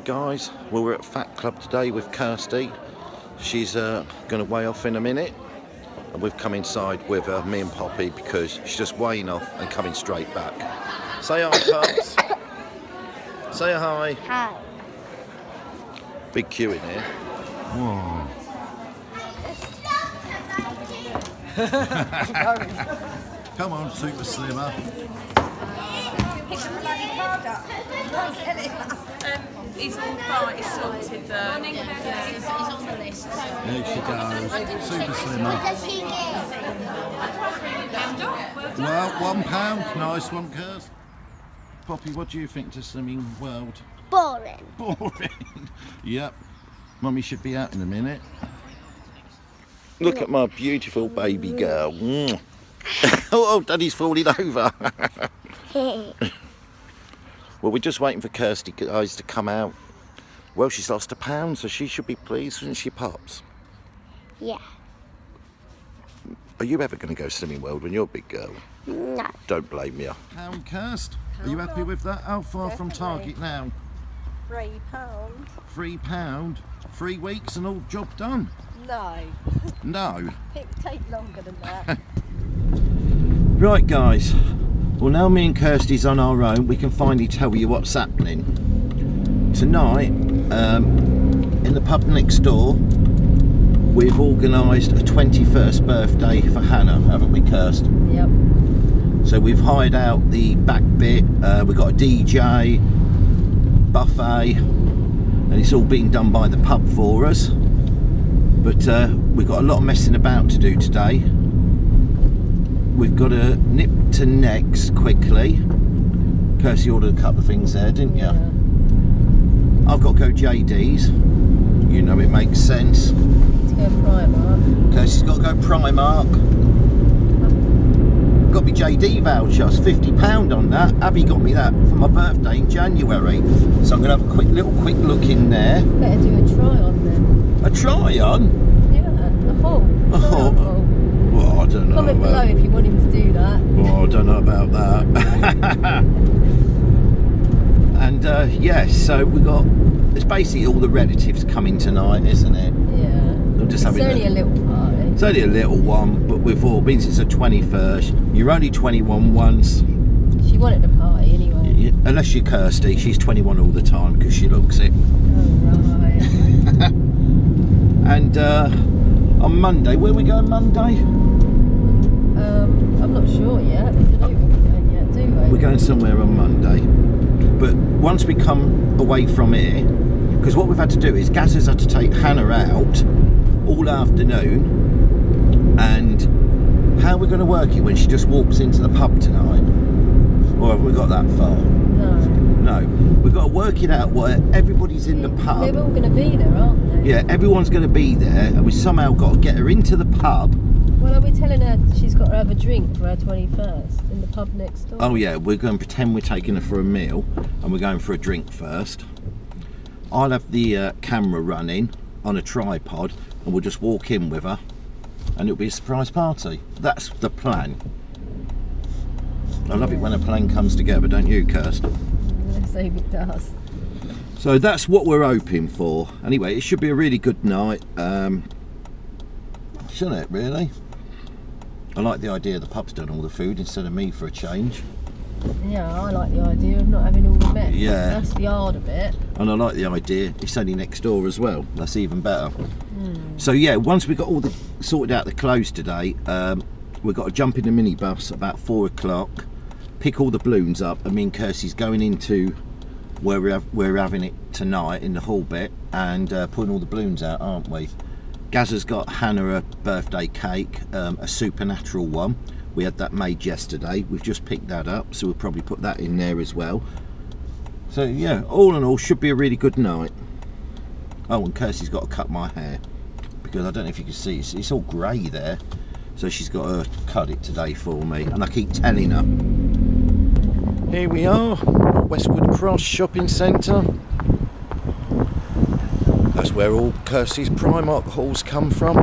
guys, well, we're at Fat Club today with Kirsty. She's going to weigh off in a minute, and we've come inside with me and Poppy because she's just weighing off and coming straight back. Say hi, Pops. Say hi. Hi. Big queue in here. Whoa. Come on, Super Slimmer. He's all fine, he's sorted though. He's on the list. There she goes, Super Slimmer. Well, £1, nice one, Kirst. Poppy, what do you think to Slimming World? Boring. Boring. Yep. Mummy should be out in a minute. Look at my beautiful baby girl. Oh, Daddy's falling over. Well, we're just waiting for Kirsty guys to come out. Well, she's lost £1, so she should be pleased, shouldn't she, Pops? Yeah. Are you ever going to go Slimming World when you're a big girl? No. Don't blame you. Kirst, are you happy with that? How far from Target now? £3. £3? 3 weeks and all job done? No. No? It will take longer than that. Right, guys. Well, now me and Kirsty's on our own, we can finally tell you what's happening. Tonight, in the pub next door, we've organised a 21st birthday for Hannah, haven't we, Kirst? Yep. So we've hired out the back bit, we've got a DJ, buffet, and it's all being done by the pub for us. But we've got a lot of messing about to do today. We've got to nip to Next quickly. Kirsty ordered a couple of things there, didn't you? Yeah. I've got to go JD's. You know it makes sense. To go Primark. Kirsty's got to go Primark. Got me JD vouchers, £50 on that. Abby got me that for my birthday in January. So I'm going to have a quick look in there. Better do a try on then. A try on? Yeah, a haul. A haul? Well, I don't know. Comment below if you want him to do that. Well, I don't know about that. And yes, so we got. It's basically all the relatives coming tonight, isn't it? Yeah. I'm just It's only a little party. It's only a little one, but we've all been since the 21st. You're only 21 once. She wanted a party anyway. Unless you're Kirsty, she's 21 all the time because she looks it. Oh, right. And on Monday, where are we going Monday? I'm not sure yet. We don't know where we're going yet, do we? We're going somewhere on Monday. But once we come away from here, because what we've had to do is Gaz has had to take Hannah out all afternoon, and how are we going to work it when she just walks into the pub tonight? Or have we got that far? No. No. We've got to work it out where everybody's in the pub. They're all going to be there, aren't they? Yeah, everyone's going to be there, and we somehow got to get her into the pub. Well, are we telling her she's got to have a drink for her 21st in the pub next door? Oh yeah, we're going to pretend we're taking her for a meal, and we're going for a drink first. I'll have the camera running on a tripod, and we'll just walk in with her, and it'll be a surprise party. That's the plan. I love it when a plan comes together, don't you, Kirst? Let's hope it does. So that's what we're hoping for. Anyway, it should be a really good night, shouldn't it, really? I like the idea the pub's done all the food instead of me for a change. Yeah, I like the idea of not having all the mess. Yeah. That's the hard of it. And I like the idea it's only next door as well. That's even better. So yeah, once we've got all the sorted out the clothes today, we've got to jump in the minibus about 4 o'clock, pick all the balloons up, and me and Kirsty's going into where we're having it tonight in the hall bit, and putting all the balloons out, aren't we? Gaz has got Hannah a birthday cake, a supernatural one. We had that made yesterday. We've just picked that up, so we'll probably put that in there as well. So yeah, all in all, should be a really good night. Oh, and Kirsty's got to cut my hair, because I don't know if you can see, it's all grey there. So she's got to cut it today for me, and I keep telling her. Here we are, Westwood Cross Shopping Centre. That's where all Kirsty's Primark hauls come from.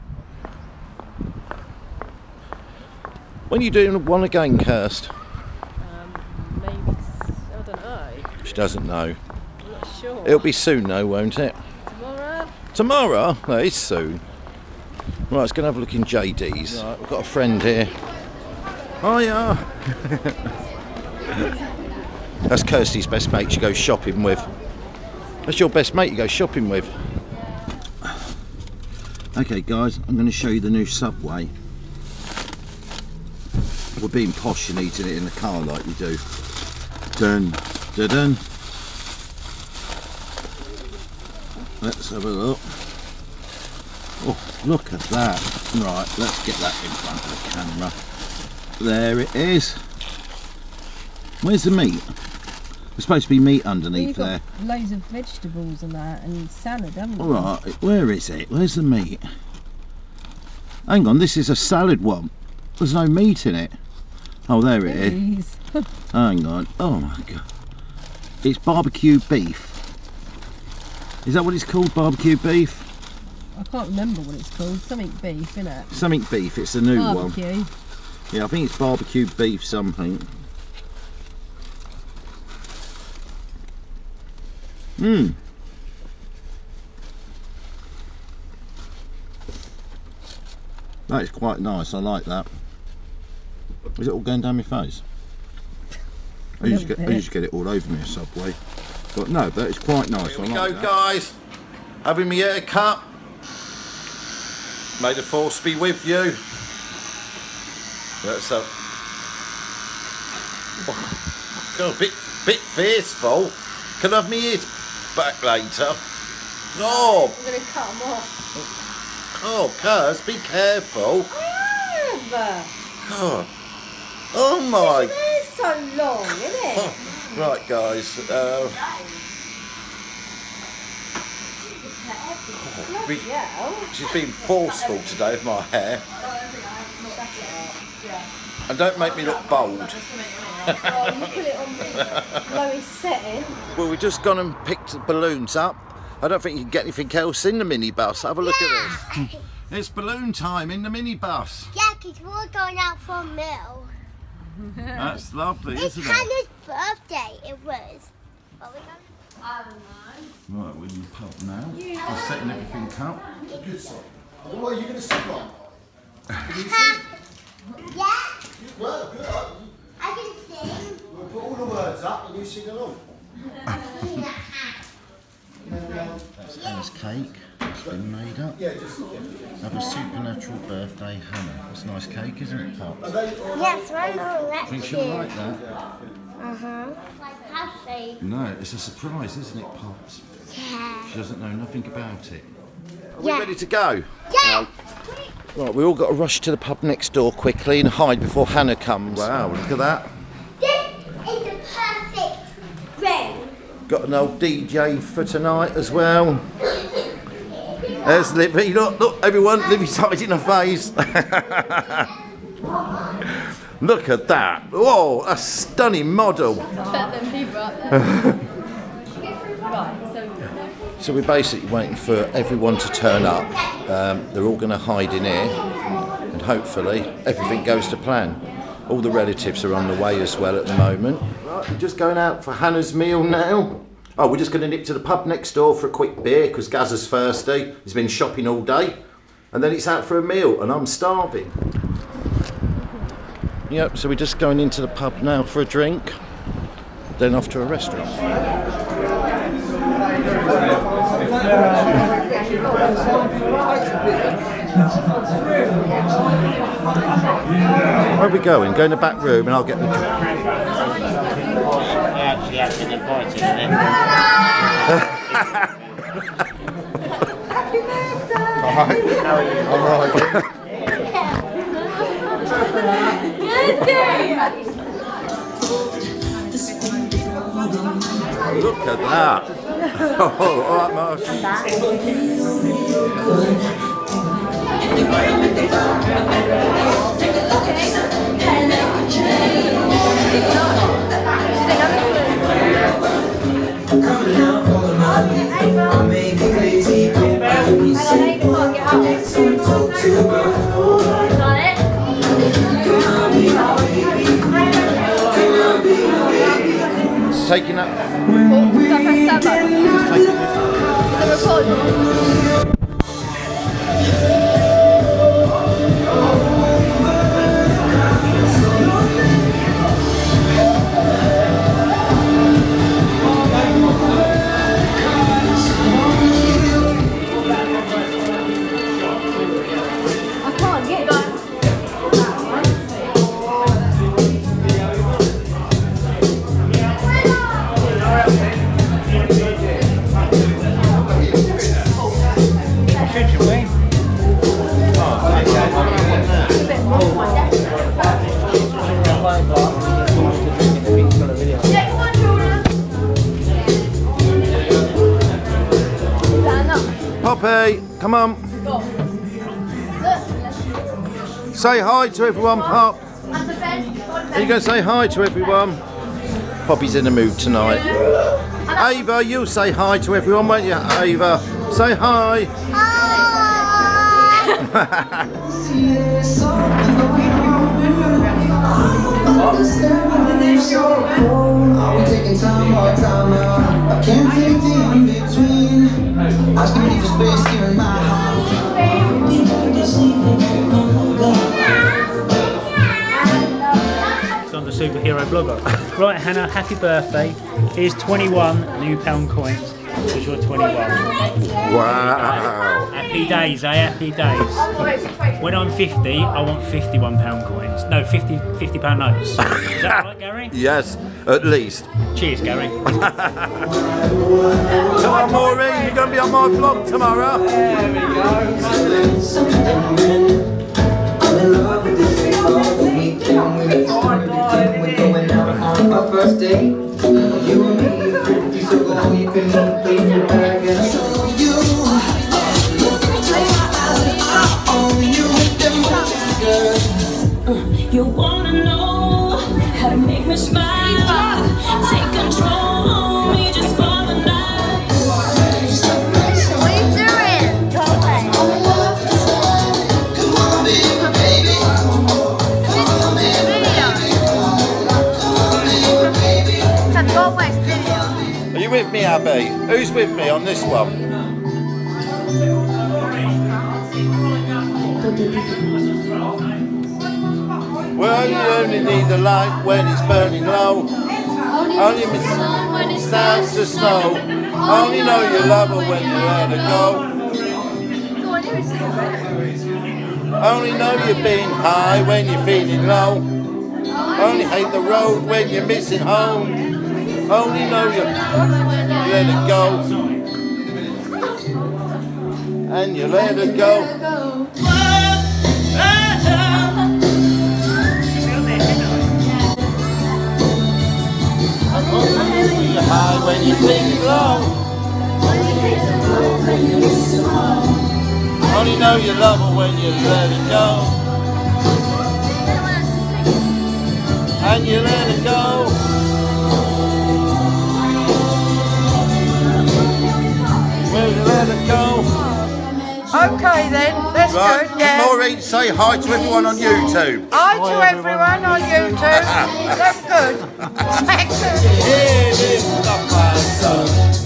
When are you doing one again, Kirst? Maybe, I don't know. She doesn't know. I'm not sure. It'll be soon though, won't it? Tomorrow? Tomorrow? No, it's soon. Right, let's go and have a look in JD's. Right, we've got a friend here. Hiya! That's Kirsty's best mate she goes shopping with. That's your best mate you go shopping with. Okay guys, I'm going to show you the new Subway. We're being posh and eating it in the car like we do. Dun, dun, dun. Let's have a look. Oh, look at that. Right, let's get that in front of the camera. There it is. Where's the meat? There's supposed to be meat underneath there. Loads of vegetables and that, and salad, haven't you? Alright, where is it? Where's the meat? Hang on, this is a salad one. There's no meat in it. Oh, there it is. Hang on. Oh my god. It's barbecue beef. Is that what it's called? Barbecue beef? I can't remember what it's called. Something beef, innit? Something beef. It's a new Barbecue. one. Yeah, I think it's barbecue beef something. Mmm. That is quite nice. I like that. Is it all going down my face? I usually get it all over me, a Subway. But no, that is quite nice. Here we go, guys. Having me hair cut. May the force be with you. That's a God, a bit fierceful. Can I have me ears back later? Oh, I'm going to cut them off. oh, Kaz, be careful. I am. God. Oh my. It's so long, isn't it? Right, guys. She's been forceful today with my hair. And don't make me look bold. You put it on the lowest setting. Well, we've just gone and picked the balloons up. I don't think you can get anything else in the minibus. Have a look at this. It's balloon time in the minibus. Yeah, because we're going out for a meal. That's lovely, It's isn't it? Hannah's birthday, it was. Are we going? I don't know. Right, we're in the pub now. We're setting everything up. Good song. What are you going to sing like? Yeah, Well, good. I can sing. We'll put all the words up and you sing along. That's Hannah's cake. It's been made up. Yeah, just. Have a supernatural birthday, Hannah. It's a nice cake, isn't it, Pop? Yes, we're not I think she'll like that. Like happy. No, it's a surprise, isn't it, Pops? Yeah. She doesn't know nothing about it. Are Yeah. we ready to go? Yeah. Right, we all got to rush to the pub next door quickly and hide before Hannah comes. Wow, look at that. This is the perfect ring. Got an old DJ for tonight as well. There's Livy. Look, everyone, Livy's hiding her face. Look at that. Oh, a stunning model. So we're basically waiting for everyone to turn up. They're all going to hide in here and hopefully everything goes to plan. All the relatives are on the way as well at the moment. Right, we're just going out for Hannah's meal now. Oh, we're just going to nip to the pub next door for a quick beer because Gaz is thirsty. He's been shopping all day. And then it's out for a meal and I'm starving. Yep, so we're just going into the pub now for a drink. Then off to a restaurant. Where are we going? Go in the back room and I'll get the drink. Actually, I've been invited in. Alright. Look at that. Oh, alright, Marsh. Taking up Poppy, come on. Say hi to everyone, Pop. Are you going to say hi to everyone? Poppy's in the mood tonight. Ava, you'll say hi to everyone, won't you, Ava? Say hi. Are we taking time or time out? I can't take the in-between. Asking me for space here in my heart. So I'm the superhero blogger. Right, Hannah, happy birthday. Here's 21 new pound coins because you're 21. Wow. Happy days, eh? Happy days. When I'm 50, I want 51 pound coins. No, 50 pound notes. Is that right, Gary? Yes, at least. Cheers, Gary. Come on, Maureen, you're going to be on my vlog tomorrow. There we go. I'm in love with this big love. The weekend with it. We're going out on our first date. You and me are 50, so go you can leave your bag and I'll show you. You wanna know how to make me smile? Take control, me just for the night. What are you doing? Come on, baby. Are you with me, Abby? Who's with me on this one? Well, you only need the light when it's burning low. Only miss the sun when it starts to snow. Only know you love her when you let her go. Only know you're being high when you're feeling low. Only hate the road when you're missing home. Only know you let it go. And you let it go. Only you're high when you're feeling low. Only know you love her when you let it go. And you let it go. Will you let it go? Okay then, that's Right, good, yeah. Maureen, say hi to everyone on YouTube. Hi to everyone on YouTube. That's good. Excellent. It is not my son.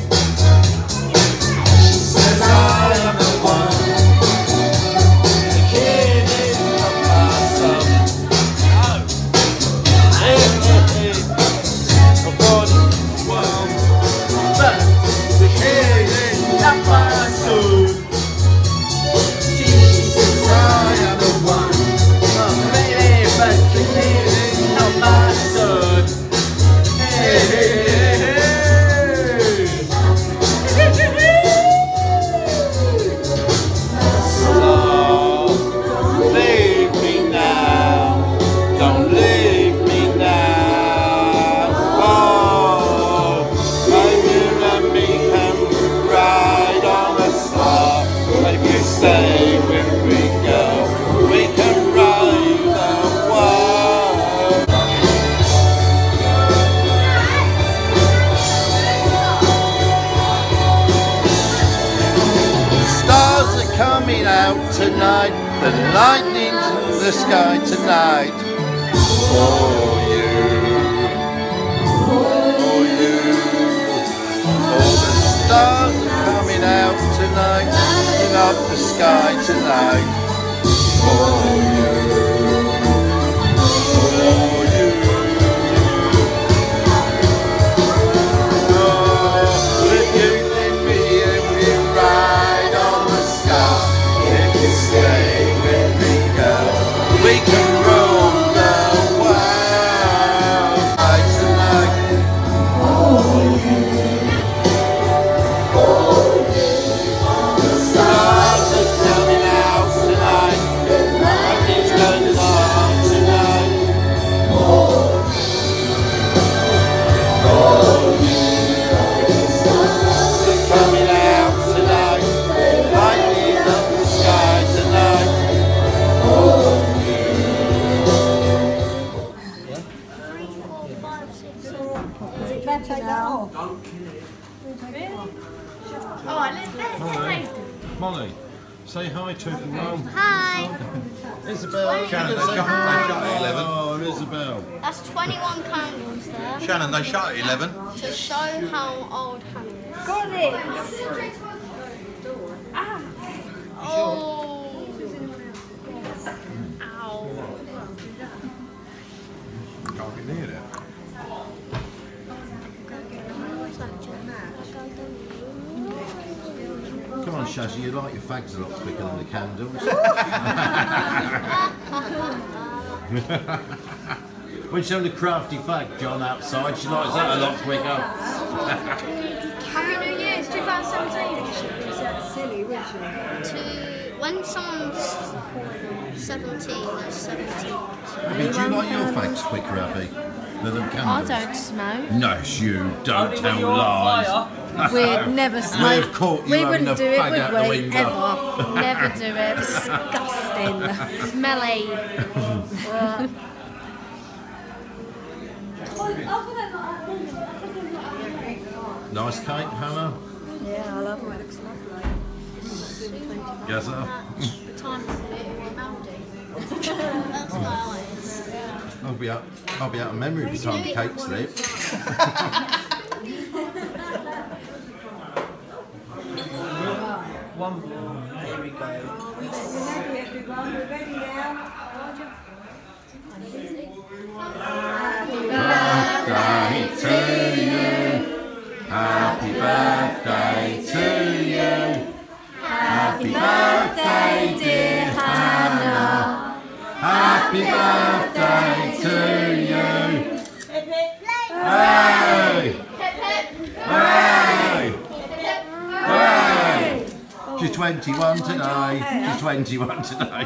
She says I am the one. The kid is not my son. Oh. Hey, hey, hey. I'm 41. But the kid is not my son. She says I am the one. Oh, baby, but the kid is not my son. Hey, hey, hey, hey. So, leave me now. Don't leave me now. Oh, maybe let me come ride on the star. If you stay with me, girl, we can ride the world. Stars are coming out tonight, the lightning's in the sky tonight. For you, for you. up tonight, lifting up the sky tonight. For you, for you. Oh, if you lead me and we ride on the sky, if you stay with me, girl, we can rule the world tonight. Stars are coming out tonight. Nothing's going on tonight. Stars are coming out tonight. Lightning up the sky tonight. 3, 4, 5, 6, 7. Molly, say hi to everyone. Hi. Isabel. Shannon, they shut at 11. Oh, Isabel. That's 21 candles there Shannon, they shut at 11. to show how old Hannah is. Got it. Oh. Ow. Can't get near it. Come on, Shazzy, you like your fags a lot quicker than the candles. When she's having a crafty fag, John, outside, she likes that a lot quicker. Happy New Year, it's 2017. When someone's 17, that's 17. Abby, do you like your fags quicker, Abby, than them I candles? don't smoke. No, you don't tell lies. We'd never smoke. We've caught you We having wouldn't a do it, fag out the would we? window. Ever. Never do it. Disgusting. Smelly. Nice cake, Hannah? Yeah, I love it. It looks lovely. Yes, sir. The time is Aldi. That's what I like. I'll be out of memory by the time the cake's lit. One more. There we go. Birthday to you. Happy birthday to you. Happy birthday, dear Hannah. Happy birthday to you. Hey! Hey! Hey! She's 21 today. She's 21 today.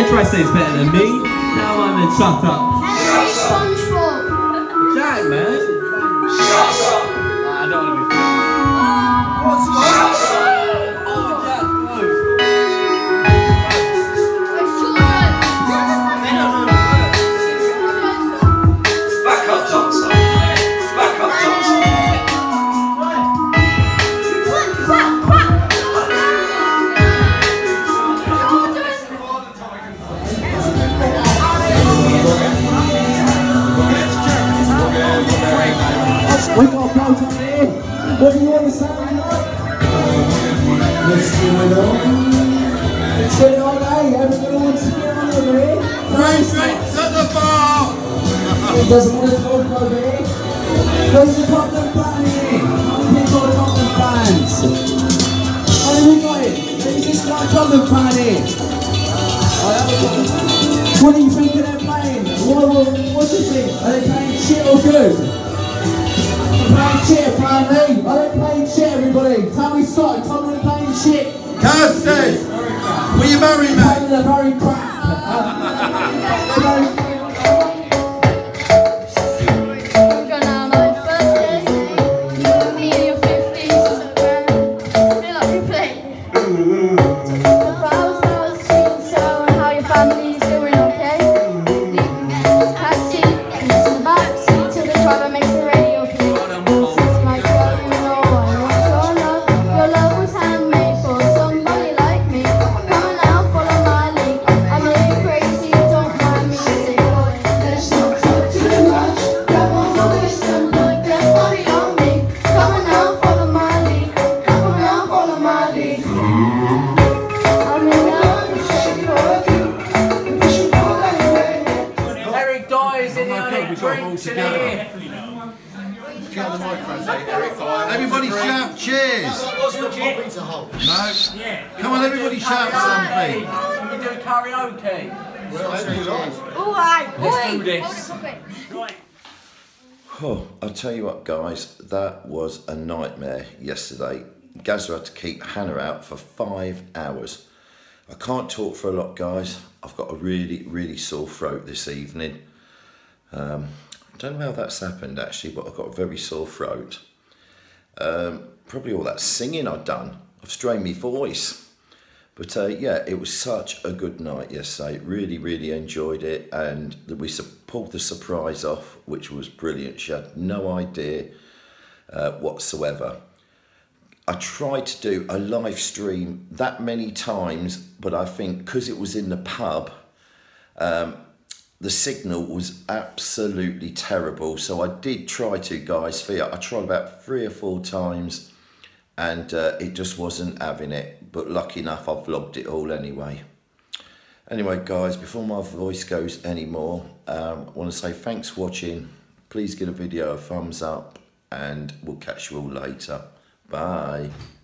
try to say it's better than me. Now I'm in shut up. Henry SpongeBob. Jack, man. Shut up. I don't want to be filmed. What's that? We got bloke up here. What do you want to say? Let's get it on. Let's get it on, eh? Everybody wants to get on over here. Drinks at the bar! Who doesn't want to talk over here? Where's the Tottenham fan here? People are Tottenham fans. How have we got it? Who's this guy Tottenham fan here? What do you think of them playing? What do you think? Are they playing shit or good? Playing shit apparently. Are they playing shit, everybody? Tell me stop. Tell me they're playing shit. Kirsty! Will you marry me? They're very crap. They're very Everybody shout cheers! No? Come on, everybody shout something! Can we do karaoke? Let's do this. Oh, I'll tell you what, guys, that was a nightmare yesterday. Gazza had to keep Hannah out for 5 hours. I can't talk for a lot, guys. I've got a really sore throat this evening. I don't know how that's happened actually, but I've got a very sore throat. Probably all that singing I've done. I've strained my voice. But yeah, it was such a good night yesterday. Really enjoyed it, and we pulled the surprise off, which was brilliant. She had no idea whatsoever. I tried to do a live stream that many times, but I think because it was in the pub, the signal was absolutely terrible. So I did try to, guys, I tried about 3 or 4 times, and it just wasn't having it. But lucky enough, I vlogged it all anyway. Anyway, guys, before my voice goes anymore, I want to say thanks for watching. Please give the video a thumbs up, and we'll catch you all later. Bye.